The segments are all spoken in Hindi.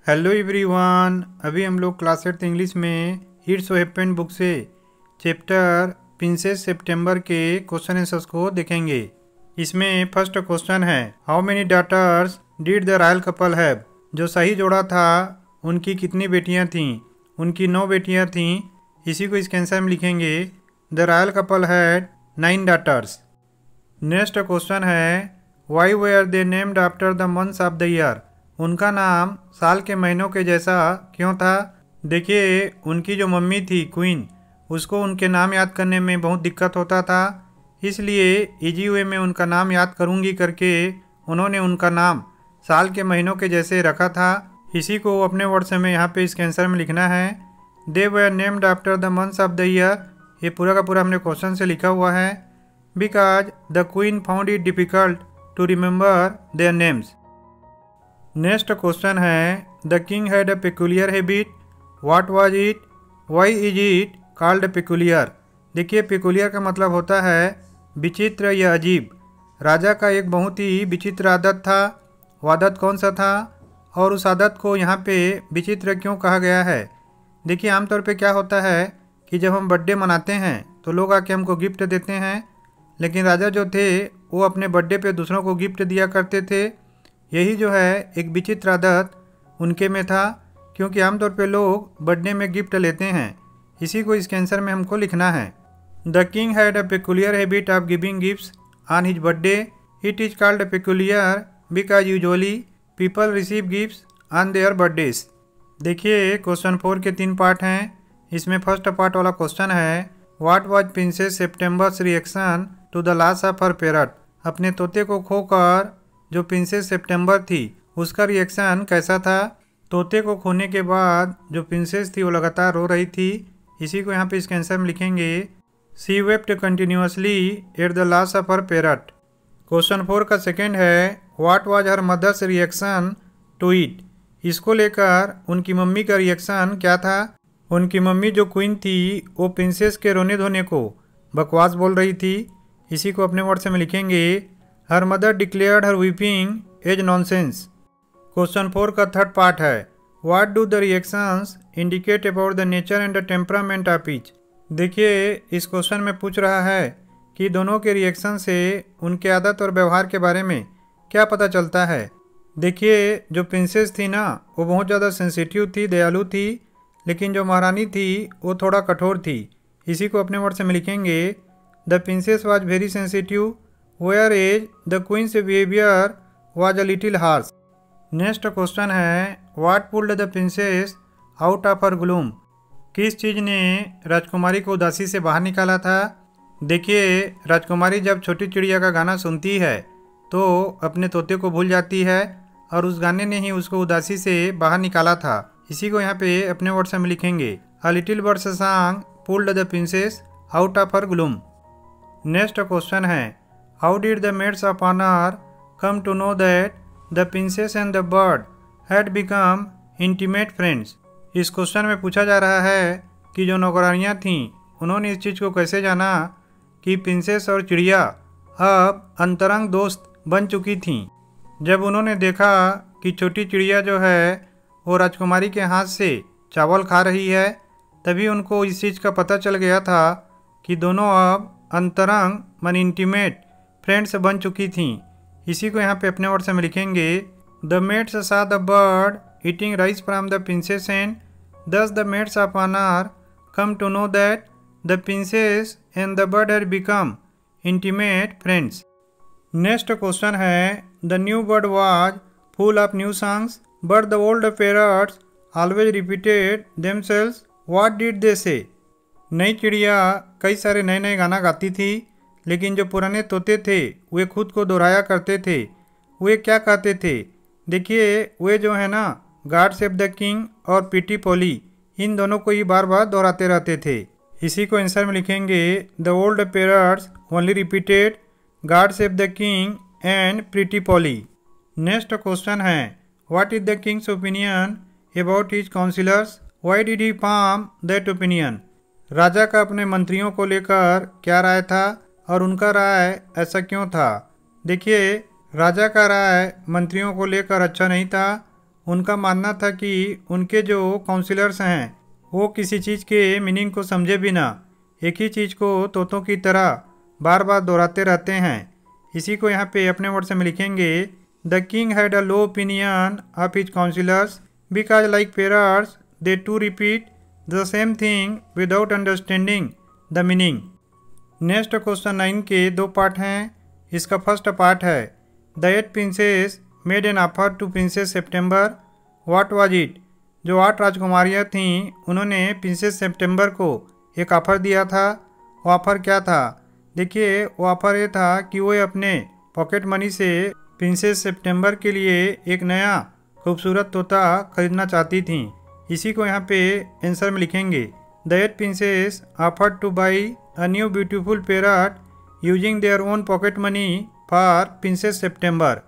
Hello everyone. अभी हम लोग क्लास 8 इंग्लिश में इट सो हैपेंड बुक से चैप्टर प्रिंसेस सितंबर के क्वेश्चन आंसर्स को देखेंगे। इसमें फर्स्ट क्वेश्चन है, how many daughters did the royal couple have. जो सही जोड़ा था उनकी कितनी बेटियां थीं? उनकी 9 बेटियां थीं। इसी को इसके आंसर में लिखेंगे, the royal couple had 9 daughters. Next question है, why were they named after the months of the year. उनका नाम साल के महीनों के जैसा क्यों था? देखिए, उनकी जो मम्मी थी क्वीन, उसको उनके नाम याद करने में बहुत दिक्कत होता था, इसलिए इजी वे में उनका नाम याद करूंगी करके उन्होंने उनका नाम साल के महीनों के जैसे रखा था। इसी को अपने वर्ड्स में यहाँ पे इसके आंसर में लिखना है, they were named after the months of the year. ये पूरा का पूरा हमने क्वेश्चन से लिखा हुआ है, because the queen found it difficult to remember their names. Next question है, the king had a peculiar habit, what was it, why is it called peculiar. देखिए, पेकुलियर का मतलब होता है विचित्र या अजीब। राजा का एक बहुत ही विचित्र आदत था। वो आदत कौन सा था और उस आदत को यहाँ पे विचित्र क्यों कहा गया है? देखिए, आमतौर पे क्या होता है कि जब हम बर्थडे मनाते हैं तो लोग आके हमको गिफ्ट देते हैं, लेकिन राजा जो थे वो अपने बर्थडे पे दूसरों को गिफ्ट दिया करते थे। यही जो है एक विचित्र आदत उनके में था, क्योंकि आमतौर पे लोग बर्थडे में गिफ्ट लेते हैं। इसी को इसके आंसर में हमको लिखना है, the king had a peculiar habit of giving gifts on his birthday, it is called peculiar because usually people receive gifts on their birthdays. देखिए, क्वेश्चन 4 के 3 पार्ट हैं। इसमें फर्स्ट पार्ट वाला क्वेश्चन है, what was princess September's reaction to the loss of her parrot. अपने तोते को खोकर जो प्रिंसेस सितंबर थी उसका रिएक्शन कैसा था? तोते को खोने के बाद जो प्रिंसेस थी वो लगातार रो रही थी। इसी को यहाँ पे इसके आंसर में लिखेंगे, she wept continuously at the loss of her parrot. Question 4 का सेकेंड है, what was her mother's reaction to it. इसको लेकर उनकी मम्मी का रिएक्शन क्या था? उनकी मम्मी जो क्वीन थी वो प्रिंसेस के रोने धोने को बकवास बोल रही थी। इसी को अपने वर्ड से में लिखेंगे, her mother declared her weeping as nonsense. Question 4 का थर्ड पार्ट है, what do the reactions indicate about the nature and the temperament of each. देखिए, इस क्वेश्चन में पूछ रहा है कि दोनों के रिएक्शन से उनके आदत और व्यवहार के बारे में क्या पता चलता है। देखिए, जो प्रिंसेस थी ना वो बहुत ज़्यादा सेंसिटिव थी, दयालु थी, लेकिन जो महारानी थी वो थोड़ा कठोर थी। इसी को अपने वर्ड से में लिखेंगे, the princess was very sensitive whereas the queen's behaviour was a little harsh. Next question है, what pulled the princess out of her gloom. किस चीज़ ने राजकुमारी को उदासी से बाहर निकाला था? देखिए, राजकुमारी जब छोटी चिड़िया का गाना सुनती है तो अपने तोते को भूल जाती है, और उस गाने ने ही उसको उदासी से बाहर निकाला था। इसी को यहाँ पे अपने वर्ड में लिखेंगे, a little bird's song pulled the princess out of her gloom. Next question है, how did the maids of honour come to know that the princess and the bird had become intimate friends. इस क्वेश्चन में पूछा जा रहा है कि जो नौकरानियाँ थीं उन्होंने इस चीज़ को कैसे जाना कि प्रिंसेस और चिड़िया अब अंतरंग दोस्त बन चुकी थीं। जब उन्होंने देखा कि छोटी चिड़िया जो है वो राजकुमारी के हाथ से चावल खा रही है, तभी उनको इस चीज़ का पता चल गया था कि दोनों अब अंतरंग मन इंटीमेट फ्रेंड्स बन चुकी थीं। इसी को यहाँ पे अपने वर्ड से में लिखेंगे, the maids saw the bird eating rice from the princess and thus the maids of honor come to know that the princess and the bird had become intimate friends. Next question है, the new bird was full of new songs but the old parrots always repeated themselves. What did they say? नई चिड़िया कई सारे नए नए गाना गाती थी, लेकिन जो पुराने तोते थे वे खुद को दोहराया करते थे। वे क्या कहते थे? देखिए, वे जो है ना गॉड सेव द किंग और प्रीटी पोली, इन दोनों को ही बार बार दोहराते रहते थे। इसी को आंसर में लिखेंगे, the old parrots only repeated God save the king and pretty Polly. Next question है, what is the king's opinion about his councillors, why did he form that opinion. राजा का अपने मंत्रियों को लेकर क्या राय था और उनका राय ऐसा क्यों था? देखिए, राजा का राय मंत्रियों को लेकर अच्छा नहीं था। उनका मानना था कि उनके जो काउंसलर्स हैं वो किसी चीज़ के मीनिंग को समझे बिना एक ही चीज़ को तोतों की तरह बार बार दोहराते रहते हैं। इसी को यहाँ पे अपने वर्ड से में लिखेंगे, the king had a low opinion of his councillors because like parrots they to repeat the same thing without understanding the meaning. Next question 9 के 2 पार्ट हैं। इसका फर्स्ट पार्ट है, the 8 princess made an offer to princess September, what was it. जो 8 राजकुमारियाँ थीं उन्होंने प्रिंसेस सेप्टेम्बर को एक ऑफ़र दिया था। वो ऑफ़र क्या था? देखिए, वो ऑफ़र ये था कि वो अपने पॉकेट मनी से प्रिंसेस सेप्टेम्बर के लिए एक नया खूबसूरत तोता खरीदना चाहती थीं। इसी को यहाँ पे आंसर में लिखेंगे, the 8 princess offered to buy a new beautiful parrot using their own pocket money for princess September.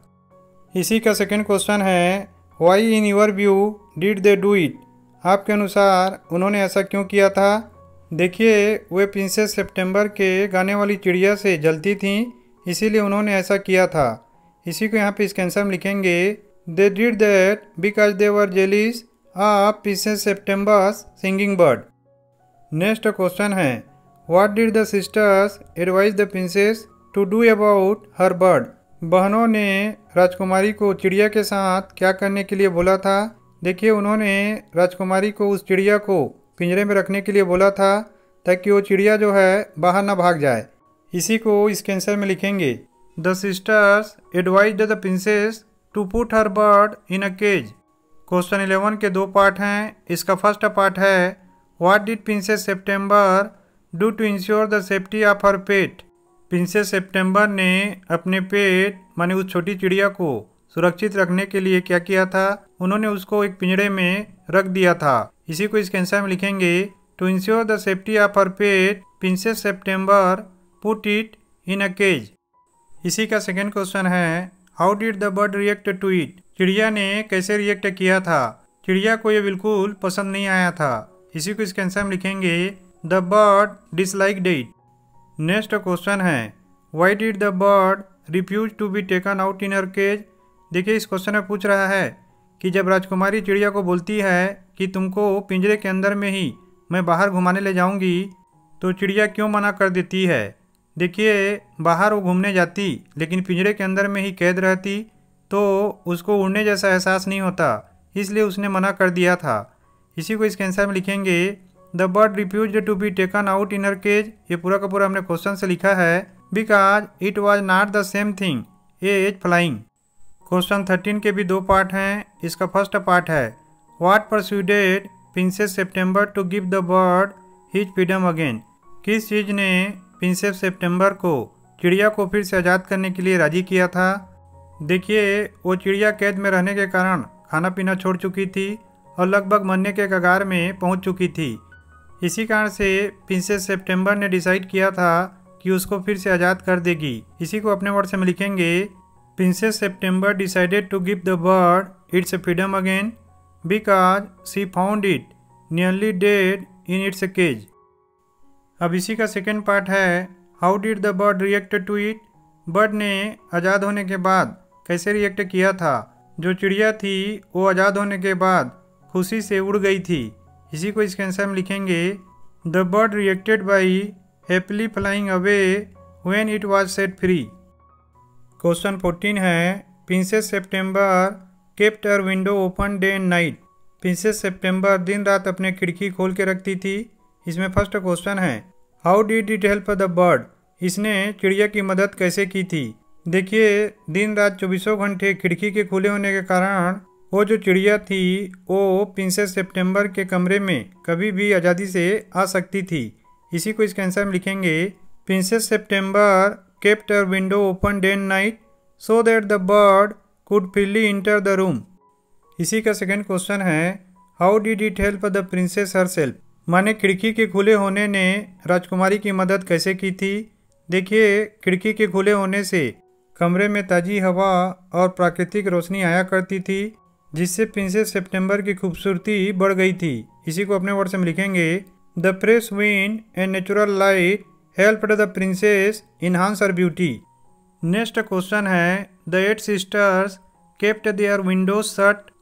इसी का सेकंड क्वेश्चन है, why in your view did they do it. आपके अनुसार उन्होंने ऐसा क्यों किया था? देखिए, वे प्रिंसेस सेप्टेम्बर के गाने वाली चिड़िया से जलती थीं, इसीलिए उन्होंने ऐसा किया था। इसी को यहाँ पे इसके आंसर में लिखेंगे, they did that because they were jealous of princess September's singing bird. Next question है, what did the sisters advise the princess to do about her bird. बहनों ने राजकुमारी को चिड़िया के साथ क्या करने के लिए बोला था? देखिए, उन्होंने राजकुमारी को उस चिड़िया को पिंजरे में रखने के लिए बोला था ताकि वो चिड़िया जो है बाहर ना भाग जाए। इसी को इसके आंसर में लिखेंगे, the sisters advised the princess to put her bird in a cage. Question 11 के 2 पार्ट हैं। इसका फर्स्ट पार्ट है, what did princess September do to ensure the safety of her pet. Princess September ने अपने पेट माने उस छोटी चिड़िया को सुरक्षित रखने के लिए क्या किया था? उन्होंने उसको एक पिंजरे में रख दिया था। इसी को इसके आंसर में लिखेंगे, to ensure the safety of her pet princess September put it in a cage. इसी का सेकंड क्वेश्चन है, how did the bird react to it. चिड़िया ने कैसे रिएक्ट किया था? चिड़िया को ये बिल्कुल पसंद नहीं आया था। इसी को इसके आंसर में लिखेंगे, the bird disliked it. Next question है, why did the bird refuse to be taken out in her cage. देखिए, इस क्वेश्चन में पूछ रहा है कि जब राजकुमारी चिड़िया को बोलती है कि तुमको पिंजरे के अंदर में ही मैं बाहर घुमाने ले जाऊंगी, तो चिड़िया क्यों मना कर देती है? देखिए, बाहर वो घूमने जाती लेकिन पिंजरे के अंदर में ही कैद रहती तो उसको उड़ने जैसा एहसास नहीं होता, इसलिए उसने मना कर दिया था। इसी को इसके आंसर में लिखेंगे, the bird refused to be taken out in her cage. ये पूरा का पूरा हमने क्वेश्चन से लिखा है, because it was not the same thing as flying. Question 13 के भी 2 पार्ट हैं। इसका फर्स्ट पार्ट है, what persuaded princess September to give the bird his freedom again. किस चीज़ ने प्रिंसेस सेप्टेम्बर को चिड़िया को फिर से आज़ाद करने के लिए राजी किया था? देखिए, वो चिड़िया कैद में रहने के कारण खाना पीना छोड़ चुकी थी और लगभग मरने के कगार में पहुंच चुकी थी। इसी कारण से प्रिंसेस सेप्टेम्बर ने डिसाइड किया था कि उसको फिर से आज़ाद कर देगी। इसी को अपने वर्ड से हम लिखेंगे, princess September decided to give the bird its freedom again because she found it nearly dead in its cage. अब इसी का सेकेंड पार्ट है, how did the bird react to it. Bird ने आज़ाद होने के बाद कैसे रिएक्ट किया था? जो चिड़िया थी वो आज़ाद होने के बाद खुशी से उड़ गई थी। इसी को इसके आंसर में लिखेंगे, the bird reacted by happily flying away when it was set free. Question 14 है, princess September kept her window open day and night. Princess September दिन रात अपने खिड़की खोल के रखती थी। इसमें फर्स्ट क्वेश्चन है, how did it help the bird. इसने चिड़िया की मदद कैसे की थी? देखिए, दिन रात 24 घंटे खिड़की के खुले होने के कारण वो जो चिड़िया थी वो प्रिंसेस सेप्टेम्बर के कमरे में कभी भी आज़ादी से आ सकती थी। इसी को इसके आंसर में लिखेंगे, princess September kept her window open day and night so that the bird could freely enter the room. इसी का सेकंड क्वेश्चन है, how did it help the princess herself. माने खिड़की के खुले होने ने राजकुमारी की मदद कैसे की थी? देखिए, खिड़की के खुले होने से कमरे में ताज़ी हवा और प्राकृतिक रोशनी आया करती थी, जिससे प्रिंसेस सेप्टेम्बर की खूबसूरती बढ़ गई थी। इसी को अपने वर्ड से हम लिखेंगे, the fresh wind and natural light helped the princess enhance her beauty. Next question है, the 8 sisters kept their windows shut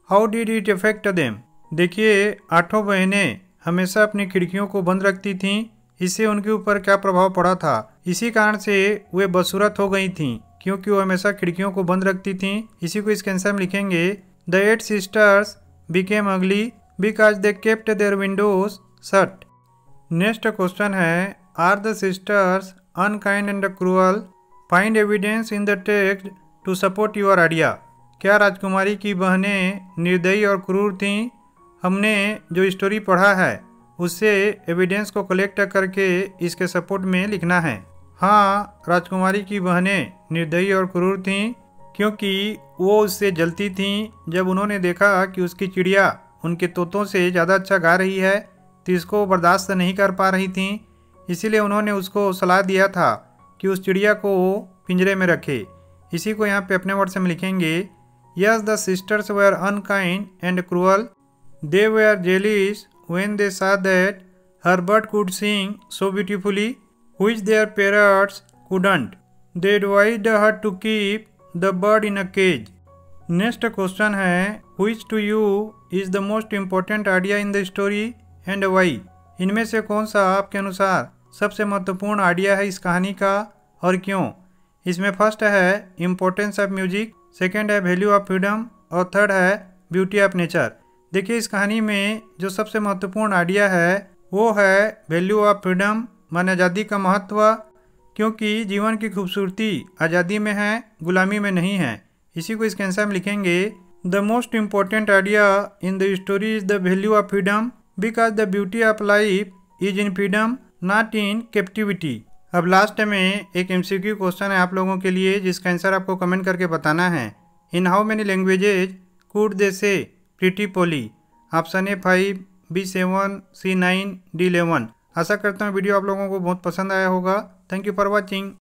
how did it affect them? देखिए, 8 बहनें हमेशा अपनी खिड़कियों को बंद रखती थीं। इससे उनके ऊपर क्या प्रभाव पड़ा था? इसी कारण से वे बदसूरत हो गई थीं, क्योंकि वो हमेशा खिड़कियों को बंद रखती थीं। इसी को इसके आंसर में लिखेंगे, the 8 sisters became ugly because they kept their windows shut। Next question है, are the sisters unkind and cruel? Find evidence in the text to support your idea. क्या राजकुमारी की बहनें निर्दयी और क्रूर थीं? हमने जो स्टोरी पढ़ा है उससे एविडेंस को कलेक्ट करके इसके सपोर्ट में लिखना है। हाँ, राजकुमारी की बहनें निर्दयी और क्रूर थीं, क्योंकि वो उससे जलती थीं। जब उन्होंने देखा कि उसकी चिड़िया उनके तोतों से ज़्यादा अच्छा गा रही है तो इसको बर्दाश्त नहीं कर पा रही थीं। इसीलिए उन्होंने उसको सलाह दिया था कि उस चिड़िया को पिंजरे में रखे। इसी को यहाँ पे अपने वर्ड से हम लिखेंगे, yes the sisters were unkind and cruel. They were jealous when they saw that her bird could sing so beautifully which their parrots couldn't. They advised her to keep the bird in a cage। Next question है, which to you is the most important idea in the story and why? इनमें से कौन सा आपके अनुसार सबसे महत्वपूर्ण आइडिया है इस कहानी का और क्यों? इसमें फर्स्ट है इम्पोर्टेंस ऑफ म्यूजिक, सेकेंड है वैल्यू ऑफ फ्रीडम और थर्ड है ब्यूटी ऑफ नेचर। देखिए, इस कहानी में जो सबसे महत्वपूर्ण आइडिया है वो है वैल्यू ऑफ फ्रीडम, माने आज़ादी का महत्व, क्योंकि जीवन की खूबसूरती आज़ादी में है, गुलामी में नहीं है। इसी को इसके आंसर में लिखेंगे, the most important idea in the story is the value of freedom because the beauty of life is in freedom not in captivity. अब लास्ट में एक MCQ क्वेश्चन है आप लोगों के लिए, जिसका आंसर आपको कमेंट करके बताना है। In how many languages could they say pretty poli? Option A5, B7, C9, D11। आशा करता हूँ वीडियो आप लोगों को बहुत पसंद आया होगा। Thank you for watching.